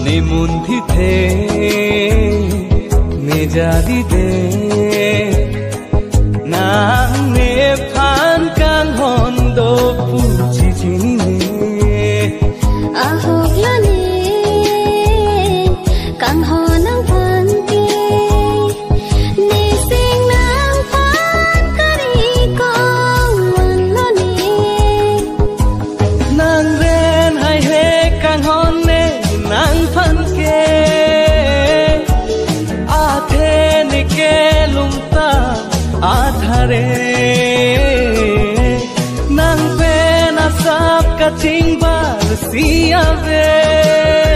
निमुंधी थे मेजारी दे नांगने फान कांग होंदो पूजी जिने ahoglane kang honang pante ni sing nang pan kari kong lo ni nang ren hai he kang hon ne nang pan ke athe ne ke lungta athare nang pe na sap ka ching bar siya ve